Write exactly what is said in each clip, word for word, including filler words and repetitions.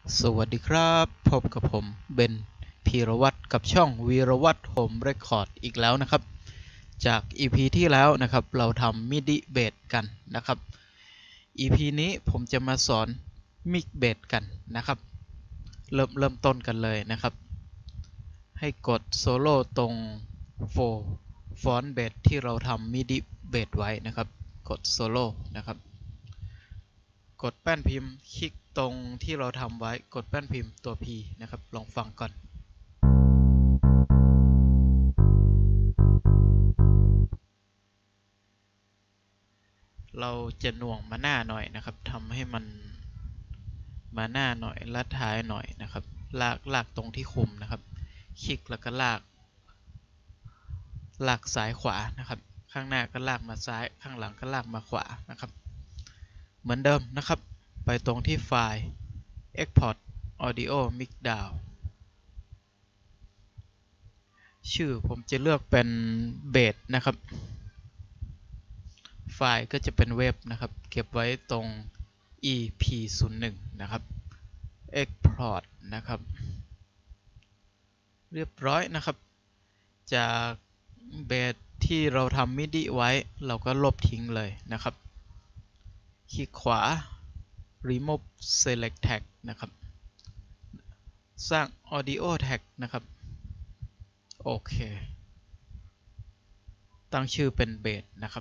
สวัสดีครับพบกับผมเบนพีรวัตรกับช่องวีรวัตรโฮมเรคคอร์ดอีกแล้วนะครับจาก อี พี ที่แล้วนะครับเราทำมิดิเบสกันนะครับ อี พี นี้ผมจะมาสอนมิกเบสกันนะครับเริ่มเริ่มต้นกันเลยนะครับให้กดโซโล่ตรงโฟร์ฟอนต์เบสที่เราทำมิดิเบสไว้นะครับกดโซโล่นะครับกดแป้นพิมพ์คลิกตรงที่เราทำไว้กดแป้นพิมพ์ตัว P นะครับลองฟังก่อนเราจะหน่วงมาหน้าหน่อยนะครับทำให้มันมาหน้าหน่อยและท้ายหน่อยนะครับลากลากตรงที่คุมนะครับคลิกแล้วก็ลากลากซ้ายขวานะครับข้างหน้าก็ลากมาซ้ายข้างหลังก็ลากมาขวานะครับเหมือนเดิมนะครับไปตรงที่ไฟล์ Export Audio Mix Down ชื่อผมจะเลือกเป็นเบสนะครับไฟล์ก็จะเป็นเว็บนะครับเก็บไว้ตรง อี พี ศูนย์ หนึ่ง นะครับ Export นะครับเรียบร้อยนะครับจากเบสที่เราทำมิดิไว้เราก็ลบทิ้งเลยนะครับคลิกขวา remove select tag นะครับสร้าง audio tag นะครับโอเคตั้งชื่อเป็นเบสนะครับ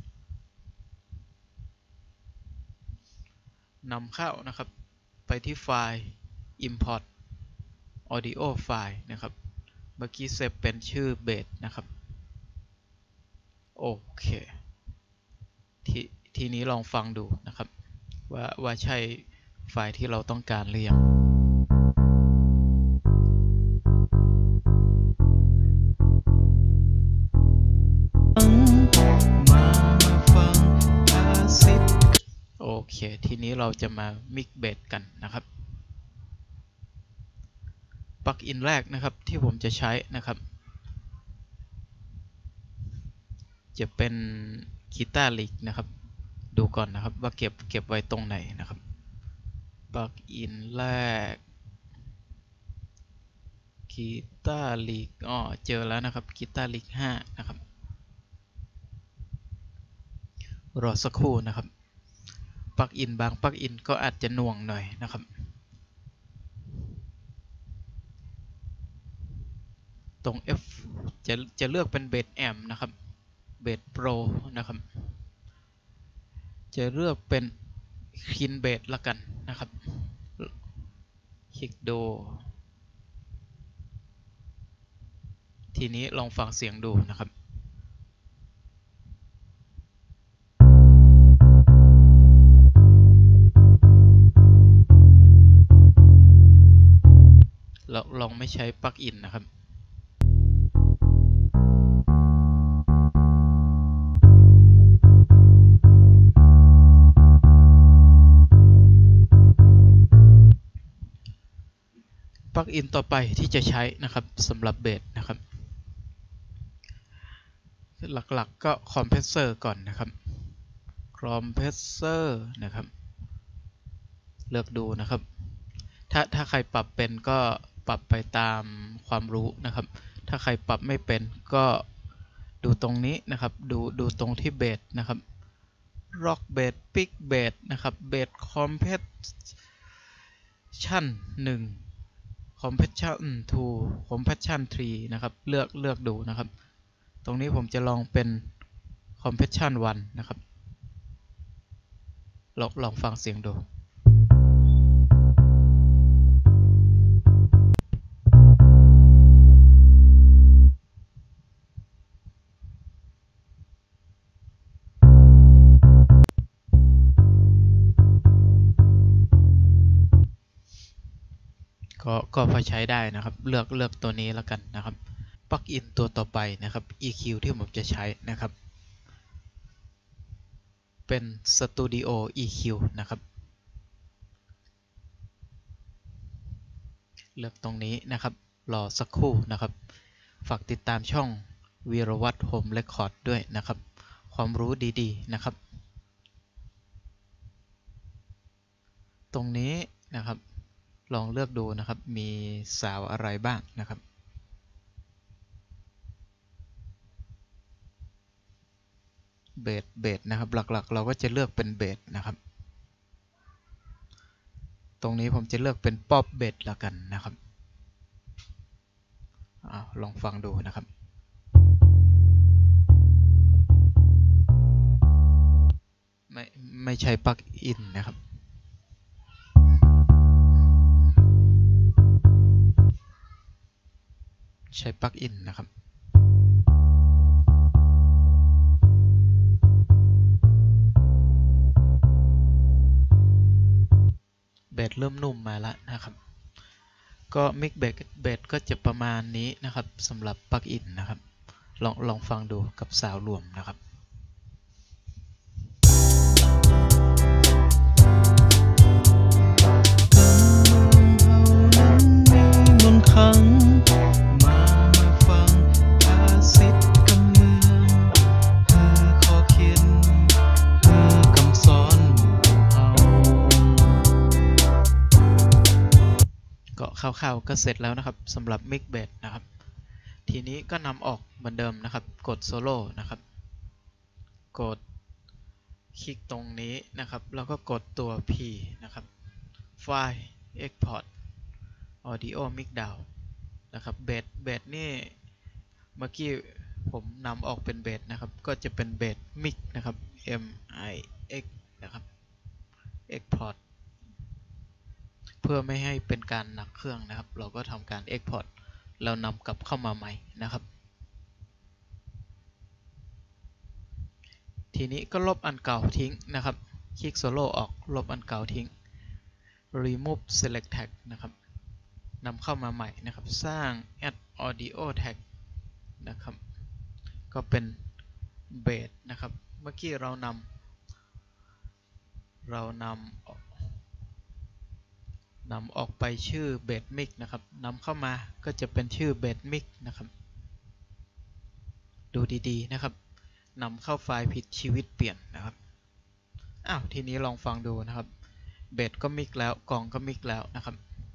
นำเข้านะครับไปที่ไฟล์ import audio file นะครับเมื่อกี้เซฟเป็นชื่อเบสนะครับโอเคททีนี้ลองฟังดูนะครับว่าว่าใช่ไฟล์ที่เราต้องการหรือยังโอเคทีนี้เราจะมามิกเบสกันนะครับปลั๊กอินแรกนะครับที่ผมจะใช้นะครับจะเป็นกีตาร์ลิกนะครับดูก่อนนะครับว่าเก็บเก็บไว้ตรงไหนนะครับปลั๊กอินแรกกีตาร์ลิกอ๋อเจอแล้วนะครับกีตาร์ลิกห้านะครับรอสักครู่นะครับปลั๊กอินบางปลั๊กอินก็อาจจะหน่วงหน่อยนะครับตรง F จะจะเลือกเป็นเบสแอมนะครับเบสโปรนะครับจะเลือกเป็นคินเบสละกันนะครับคลิกดูทีนี้ลองฟังเสียงดูนะครับเราลองไม่ใช้ปลั๊กอินนะครับปลั๊กอินต่อไปที่จะใช้นะครับสำหรับเบสนะครับหลักๆก็คอมเพรสเซอร์ก่อนนะครับคอมเพรสเซอร์นะครับเลือกดูนะครับถ้าถ้าใครปรับเป็นก็ปรับไปตามความรู้นะครับถ้าใครปรับไม่เป็นก็ดูตรงนี้นะครับดูดูตรงที่เบสนะครับ rock bass pick bass นะครับ bass compression หนึ่ง compression สอง compression สามนะครับเลือกเลือกดูนะครับตรงนี้ผมจะลองเป็น compression หนึ่งนะครับลองลองฟังเสียงดูก็ก็พอใช้ได้นะครับเลือกเลือกตัวนี้แล้วกันนะครับปลั๊กอินตัวต่อไปนะครับ อี คิว ที่ผมจะใช้นะครับเป็น Studio อี คิว นะครับเลือกตรงนี้นะครับรอสักครู่นะครับฝากติดตามช่องวีรวัตรโฮมเรคคอร์ดด้วยนะครับความรู้ดีๆนะครับตรงนี้นะครับลองเลือกดูนะครับมีสาวอะไรบ้างนะครับเบสเบสนะครับหลักๆเราก็จะเลือกเป็นเบสนะครับตรงนี้ผมจะเลือกเป็นป๊อปเบสละกันนะครับอ้าวลองฟังดูนะครับไม่ไม่ใช่ปลั๊กอินนะครับใช้ปลั๊กอินนะครับเบสเริ่มนุ่มมาแล้วนะครับก็มิกเบสเบสก็จะประมาณนี้นะครับสำหรับปลั๊กอินนะครับลองลองฟังดูกับซาวด์รวมนะครับคร่าวๆก็เสร็จแล้วนะครับสำหรับมิกเบสนะครับทีนี้ก็นำออกเหมือนเดิมนะครับกดโซโล่นะครับกดคลิกตรงนี้นะครับแล้วก็กดตัว P นะครับไฟล์ Export Audio Mix Down นะครับเบสเบสนี่เมื่อกี้ผมนำออกเป็นเบสนะครับก็จะเป็นเบสมิกนะครับ M I X นะครับ Exportเพื่อไม่ให้เป็นการหนักเครื่องนะครับเราก็ทำการ Export เรานำกลับเข้ามาใหม่นะครับทีนี้ก็ลบอันเก่าทิ้งนะครับคลิกโซโล่ออกลบอันเก่าทิ้ง remove select tag นะครับนำเข้ามาใหม่นะครับสร้าง add audio tag นะครับก็เป็นเบสนะครับเมื่อกี้เรานำเรานำนำออกไปชื่อเบสมิกนะครับนำเข้ามาก็จะเป็นชื่อเบสมิกนะครับดูดีๆนะครับนำเข้าไฟล์ผิดชีวิตเปลี่ยนนะครับอ้าวทีนี้ลองฟังดูนะครับเบสก็มิกแล้วกองก็มิกแล้วนะครับ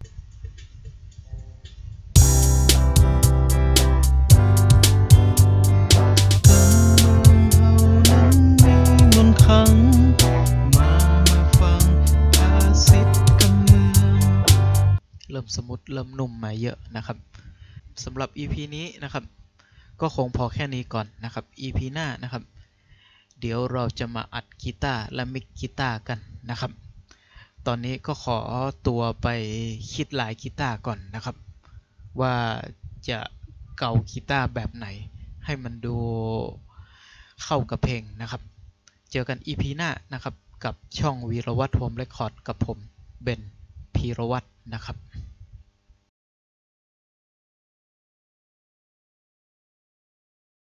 เริ่มสมูทเริ่มนุ่มมาเยอะนะครับสำหรับ อี พี นี้นะครับก็คงพอแค่นี้ก่อนนะครับ อี พี หน้านะครับเดี๋ยวเราจะมาอัดกีตาร์และมิกกีตาร์กันนะครับตอนนี้ก็ขอตัวไปคิดลายกีตาร์ก่อนนะครับว่าจะเกากีตาร์แบบไหนให้มันดูเข้ากับเพลงนะครับเจอกัน อี พี หน้านะครับกับช่องวีรวัฒน์โฮมเรคคอร์ดกับผมเบนพีรวัฒน์นะครับ